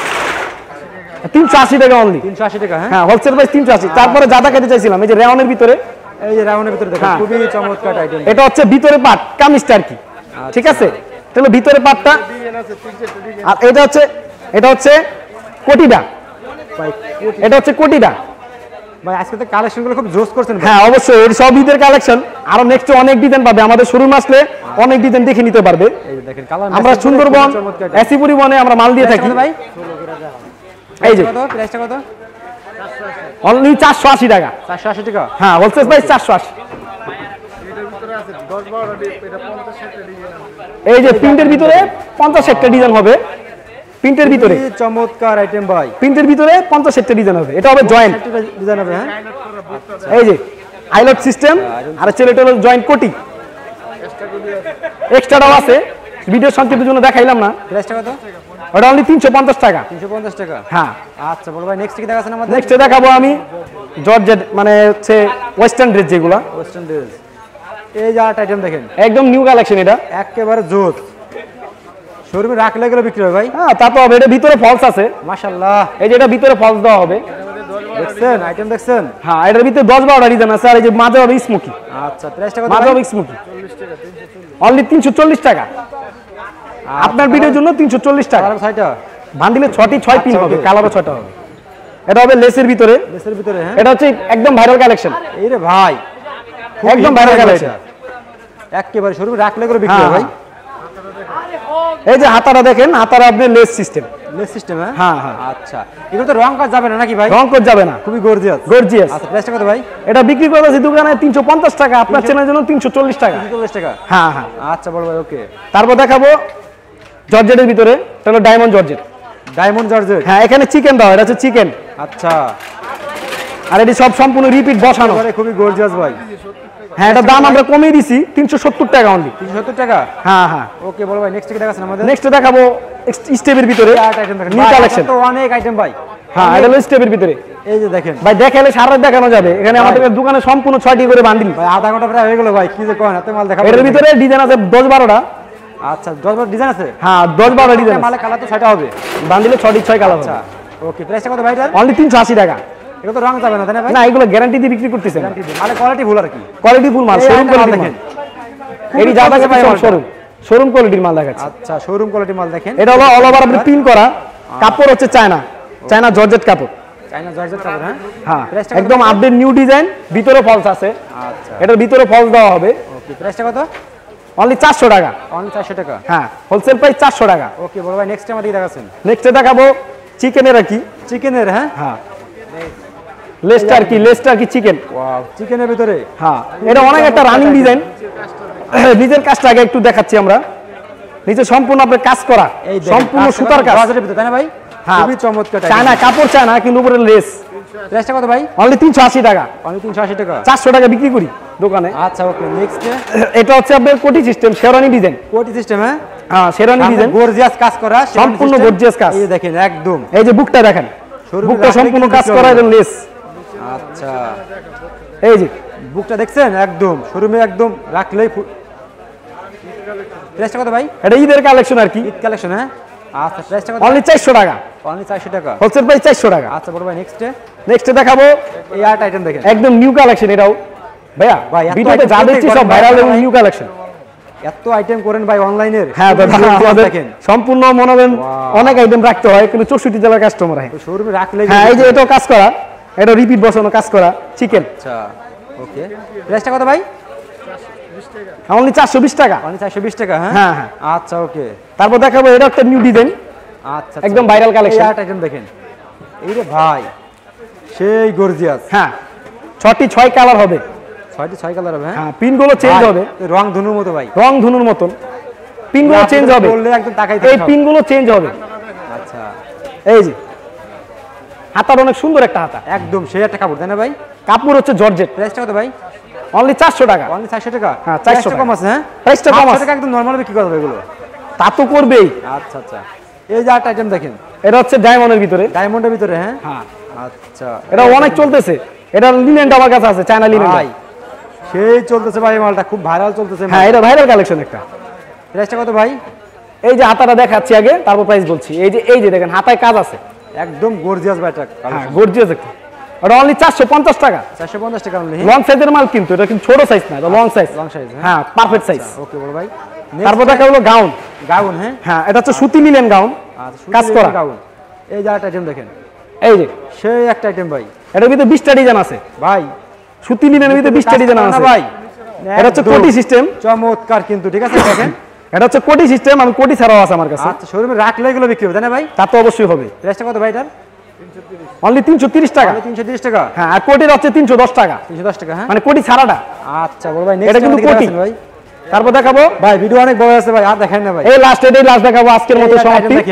তিনশো আশি টাকা অনলি তিনশো আশি টাকা হ্যাঁ হ্যাঁ হোলসেল প্রাইস তিনশো আশি তারপরে যা দেখাতে চাইছিলাম এই যে রেওনের ভিতরে এই যে রাউন্ডের ভিতরে দেখেন হ্যাঁ। খুবই চমৎকার আইটেম এটা হচ্ছে ভিতরে পাট কামিজটা আর কি ঠিক আছে তাহলে ভিতরে পাটটা আর এটা হচ্ছে এটা হচ্ছে কোটিটা ভাই এটা হচ্ছে কোটিটা ভাই আজকে তো কালেকশন গুলো খুব জোস করছেন ভাই হ্যাঁ অবশ্যই এর সব ঈদের কালেকশন আরো নেক্সট অনেক ডিজাইন পাবে আমাদের শোরুম আসলে অনেক ডিজাইন দেখে নিতে পারবে এই যে দেখেন কালার আমরা সুন্দরবন এসি পরিবহনে আমরা মাল দিয়ে থাকি ভাই এই যে কত প্রাইসটা কত অনলি চারশো আশি টাকা চারশো আশি টাকা হ্যাঁ হোলসেল প্রাইস চারশো আশি এই যে প্রিন্টের ভিতরে পঞ্চাশ একটা ডিজাইন হবে প্রিন্টের ভিতরে খুবই চমৎকার আইটেম ভাই। প্রিন্টের ভিতরে পঞ্চাশ ষাটটা ডিজাইন হবে, এটা হবে জয়েন্ট ডিজাইন হবে হ্যাঁ। এই যে আইলট সিস্টেম আর ছেলেটা হলো জয়েন্ট কোটি, এক্সট্রাটাও আছে, ভিডিও সংক্ষেপের জন্য দেখাইলাম না। প্রাইসটা কত? ওটা অনলি তিনশো পঞ্চাশ টাকা। তিনশো পঞ্চাশ টাকা। হ্যাঁ আচ্ছা বড় ভাই নেক্সট কি দেখাচ্ছেন আমাদের? নেক্সটে দেখাবো আমি জর্জেট, মানে হচ্ছে ওয়েস্টার্ন ড্রেস যেগুলো, ওয়েস্টার্ন ড্রেস। এই যে আট আইটেম দেখেন, একদম নিউ কালেকশন, এটা একেবারে জোস। শোরুমে রাখলে গেলে বিক্রি হয় ভাই। হ্যাঁ তা তো হবে, এটা ভিতরে ফলস আছে মাশাআল্লাহ। এই যে এটা ভিতরে ফলস দেওয়া হবে, দেখছেন আইটেম দেখছেন? হ্যাঁ এটার ভিতরে দশ বারোটা ডিজাইন আছে, আর এই যে মাঝে হবে স্মোকি, আচ্ছা প্রাইসটা কত? মাঝে হবে স্মোকি অনলি তিনশো চল্লিশ টাকা। আপনার ভিডিওর জন্য তিনশো চল্লিশ টাকা। কালার ছয়টা, বান্ডিলে ছটি ছয় পিন আচ্ছা, হবে, okay। কালারও ছয়টা হবে। এটা হবে লেসের ভিতরে, লেসের ভিতরে হ্যাঁ। এটা হচ্ছে একদম ভাইরাল কালেকশন, এই রে ভাই একদম ভাইরাল কালেকশন, একেবারে শোরুমে রাখলে গেলে বিক্রি হয় ভাই। এই যে হাতাটা দেখেন, হাতারা আপনি লেস সিস্টেম, লেস সিস্টেম হ্যাঁ। হ্যাঁ হ্যাঁ আচ্ছা এগুলো তো রং কাজ যাবে না নাকি ভাই? রং কোড যাবে না, খুবই গর্জিয়াস। গর্জিয়াস। আচ্ছা প্রাইসটা কত ভাই? এটা বিক্রি করতেছি দোকানে তিনশো পঞ্চাশ টাকা, আপনার চ্যানেলের জন্য তিনশো চল্লিশ টাকা। চল্লিশ টাকা। হ্যাঁ হ্যাঁ আচ্ছা বড় ভাই ওকে। তারপর দেখাবো জর্জেটের ভিতরে, এটা হলো ডায়মন্ড জর্জেট। ডায়মন্ড জর্জেট হ্যাঁ এখানে চিকেন দাও, এটা হচ্ছে চিকেন, আচ্ছা। আর এটি সব সম্পূর্ণ রিপিট বসানো। একেবারে খুবই গর্জিয়াস ভাই। হ্যাঁ এটা দাম আমরা কমিয়ে দিছি তিনশো সত্তর টাকা অনলি। তিনশো সত্তর টাকা। হ্যাঁ হ্যাঁ ওকে বড় ভাই নেক্সট কি দেখাচ্ছেন আমাদের? নেক্সট দেখাবো স্টেপের ভিতরে আট আইটেম দেখেন, নিউ ভাই, কালেকশন। এখন তো অনেক আইটেম ভাই। হ্যাঁ এটা হলো স্টেপের ভিতরে, এই যে দেখেন ভাই দেখালে সারা রাত দেখানো যাবে। এখানে আমাদের দোকানে সম্পূর্ণ ছয়টি করে বান্ডিল, ভাই আধা ঘন্টা প্রায় হয়ে গেল ভাই, কি যে কোন এত মাল দেখাবো। এটার ভিতরে ডিজাইন আছে দশ বারোটা। আচ্ছা দশ বার ডিজাইন আছে। হ্যাঁ দশ বারোটা ডিজাইন, মালে কালার তো ছয়টা হবে। বান্ডিলে ছটি ছয় কালার আচ্ছা আছে। ওকে প্রাইসটা কত ভাই এটার? অনলি তিনশো আশি টাকা। এটা তো রং যাবে না তাই না ভাই? না এগুলো গ্যারান্টি দিয়ে বিক্রি করতেছেন, মানে কোয়ালিটি ভুল আর কি। কোয়ালিটি ফুল মাল, এই শোরুম একটা মাল কোয়ালিটি দেখেন। দেখেন, এটি যা দেখাচ্ছে ভাই সব মালটা। শোরুম শোরুম কোয়ালিটির মাল দেখাচ্ছে। আচ্ছা শোরুম কোয়ালিটি মাল দেখেন। এটা হলো অল ওভার আপনি প্রিন্ট করা, কাপড় হচ্ছে চায়না, চায়না জর্জেট কাপড়। চাইনা জর্জেট কাপড় হ্যাঁ। হ্যাঁ প্রাইসটা কত একদম ভাই? আপডেট নিউ ডিজাইন, ভিতরে ফলস আছে। আচ্ছা এটার ভিতরে ফলস দেওয়া হবে ওকে প্রাইসটা কত? অনলি চারশো টাকা। অনলি চারশো টাকা। হ্যাঁ হোলসেল প্রাইস চারশো টাকা। ওকে বড় ভাই নেক্সট আমাদের দেখাচ্ছেন? নেক্সটে দেখাবো চিকেনের আর কি। চিকেনের হ্যাঁ। হ্যাঁ লেস্টার কি, লেস্টার কি চিকেন। ওয়াও চিকেনের ভিতরে হ্যাঁ এটা অনেক একটা রানিং ডিজাইন। নিজের কাজটা আগে একটু দেখাচ্ছি আমরা, নিচে সম্পূর্ণ আপনার কাজ করা, এই দেখেন, সম্পূর্ণ কাজটা সুতার কত? কাজ, বাজারের ভিতরে তাই না ভাই? হ্যাঁ খুবই চমৎকার চায়না কাপড়, চায়না কিন্তু উপরে লেস। প্রাইসটা কত ভাই? অনলি তিনশো আশি টাকা। অনলি তিনশো আশি টাকা। চারশো টাকা বিক্রি করি দোকানে। আচ্ছা ওকে নেক্সট এটা হচ্ছে আপনার কোটি সিস্টেম, শেরওয়ানি ডিজাইন। কোটি সিস্টেম হ্যাঁ। হ্যাঁ শেরওয়ানি ডিজাইন, গর্জিয়াস কাজ করা, সম্পূর্ণ system। গর্জিয়াস কাজ। এই যে দেখেন একদম এই যে বুকটা দেখেন, শোরুমে বুকটা রাখলে সম্পূর্ণ কিন্তু কাজ বিক্রি করা হবে। এবং লেস। আচ্ছা এই যে বুকটা দেখছেন একদম শোরুমে একদম রাখলেই ফু- প্রাইসটা কত ভাই? এটা ঈদের কালেকশন আর কি, ঈদ কালেকশন হ্যাঁ। আচ্ছা প্রাইসটা কত? অনলি চারশো টাকা। অনলি চারশো টাকা। হোলসেল প্রাইস চারশো টাকা। আচ্ছা বড় ভাই নেক্সট নেক্সটে দেখাবো এই আট আইটেম দেখেন, একদম নিউ কালেকশন। এটাও ভাইয়া ভাই, এত ভিডিওতে item যা করতে দেখছি করেন সব ভাই, ভাইরাল এবং ভাই। New collection. এত আইটেম করেন ভাই অনলাইনের। হ্যাঁ দাদা আমাদের দেখেন সম্পূর্ণ মনে করেন Wow. অনেক আইটেম রাখতে হয়, কিন্তু চৌষট্টি জেলার কাস্টমার হয়। শোরুমে রাখলে হ্যাঁ এই যে এটাও কাজ করা, এটা রিপিট বসানো কাজ করা চিকেন। আচ্ছা ওকে প্রাইসটা কত ভাই? অনলি চারশো বিশ টাকা। অনলি চারশো বিশ টাকা হ্যাঁ। হ্যাঁ হ্যাঁ আচ্ছা ওকে তারপর দেখাবো এটা একটা নিউ ডিজাইন, আচ্ছা একদম viral collection। এই আট আইটেম দেখেন, এই রে ভাই সেই গর্জিয়াস। হ্যাঁ ছটি ছয় কালার হবে। ছয়টি ছয় কালার হবে হ্যাঁ। হ্যাঁ পিন গুলো চেঞ্জ ভাই, হবে, রং ধনুর মতো ভাই, রং ধনুর মতন পিন গুলো চেঞ্জ হবে, বললে একদম তাকাই এই পিন গুলো চেঞ্জ হবে। আচ্ছা এই যে হাতার অনেক সুন্দর একটা হাতা, একদম সেই একটা কাপড় তাই না ভাই? কাপড় হচ্ছে জর্জেট। প্রাইসটা কত ভাই? অনলি চারশো টাকা। অনলি চারশো টাকা। হ্যাঁ, চারশো প্রাইসটা কম আছে হ্যাঁ। প্রাইসটা কম আটশো আছে। টাকা একদম নরমাল বিক্রি করবে এগুলো। তা তো করবেই। আচ্ছা আচ্ছা এই যে আট আইটেম দেখেন, এটা হচ্ছে ডায়মন্ডের ভিতরে। ডায়মন্ডের ভিতরে হ্যাঁ। হ্যাঁ আচ্ছা এটা অনেক চলতেছে, এটা লিনেন আমার কাছে আছে, চায়না লিনেন। ভাই সেই চলতেছে ভাই, মালটা খুব ভাইরাল চলতেছে। হ্যাঁ এটা ভাইরাল কালেকশন একটা। প্রাইসটা কত ভাই? এই যে হাতাটা দেখাচ্ছি আগে, তারপর প্রাইস বলছি। এই যে এই যে দেখেন হাতায় কাজ আছে, একদম গর্জিয়াস ভাই, এটা হ্যাঁ গর্জিয়াস একটা। ওটা অনলি চারশো পঞ্চাশ টাকা। চারশো পঞ্চাশ টাকা অনলি। লং সাইজের মাল, কিন্তু এটা কিন্তু ছোট সাইজ না, এটা লং সাইজ। লং সাইজ হ্যাঁ পারফেক্ট সাইজ। ওকে বড় ভাই তারপর দেখা হলো গাউন। গাউন হ্যাঁ। হ্যাঁ এটা হচ্ছে সুতি লিনেন গাউন, আচ্ছা কাজ করা। গাউন এই যে আট আইটেম দেখেন, এই যে সেই একটা আইটেম ভাই। এটার ভিতরে বিশটা ডিজাইন আছে ভাই সুতি লিনেনের ভিতরে, বিশটা ডিজাইন আছে ভাই। এটা হচ্ছে কোটি সিস্টেম, চমৎকার কিন্তু ঠিক আছে দেখেন। এটা হচ্ছে কোটি সিস্টেম, আমি কোটি ছাড়াও আছে আমার কাছে। আচ্ছা শোরুমে রাখলে এগুলো বিক্রি হবে তাই না ভাই? তা তো অবশ্যই হবে। প্রাইসটা কত ভাই এটার? অনলি তিনশো তিরিশ টাকা। তিনশো তিরিশ টাকা। হ্যাঁ আর কোটির হচ্ছে তিনশো দশ টাকা, তিনশো দশ টাকা হ্যাঁ। মানে কোটি ছাড়াটা। আচ্ছা বড় ভাই এটা কিন্তু কোটি। ভাই। তারপর দেখাবো ভাই ভিডিও অনেক বড় আছে ভাই, আর দেখেন না ভাই। এই লাস্ট, এটাই লাস্ট দেখাবো আজকের মতো এই একটা item সমাপ্তি। দেখেন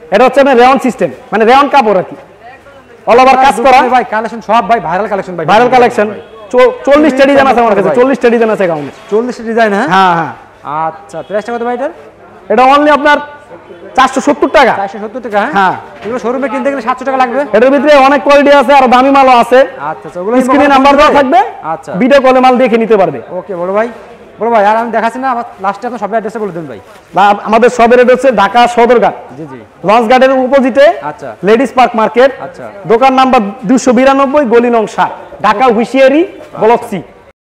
এটা হচ্ছে আপনার রেয়ন সিস্টেম, মানে রেয়ন কাপড় আর কি, অল ওভার কাজ করা ভাই কালেকশন সব ভাই ভাইরাল কালেকশন ভাই, ভাইরাল কালেকশন। চল্লিশটা ডিজাইন আছে আমার কাছে, চল্লিশটা ডিজাইন আছে গাউনের। চল্লিশ ডিজাইন, হ্যাঁ হ্যাঁ হ্যাঁ। আচ্ছা প্রাইসটা কত ভাই এটার? এটা অনলি আপনার চারশো সত্তর টাকা। চারশো সত্তর টাকা, হ্যাঁ হ্যাঁ। এগুলো শোরুমে কিনতে গেলে সাতশো টাকা লাগবে। এটার ভিতরে অনেক কোয়ালিটি আছে আর দামি মালও আছে। আচ্ছা আচ্ছা, ওগুলো স্ক্রিনে নাম্বার দেওয়া থাকবে, আচ্ছা ভিডিও কলে মাল দেখে নিতে পারবে। ওকে বড় ভাই, বড় ভাই আর আমি দেখাচ্ছি না, আমার লাস্টে আপনার সব অ্যাড্রেসে বলে দেন ভাই। বা আমাদের সবের রেট হচ্ছে ঢাকা সদরঘাট, জি জি, লঞ্চ ঘাটের অপোজিটে আচ্ছা লেডিস পার্ক মার্কেট, আচ্ছা দোকান নাম্বার দুশো বিরানব্বই, গলি নং সাত, ঢাকা হুঁশিয়ারি ব্লক সি।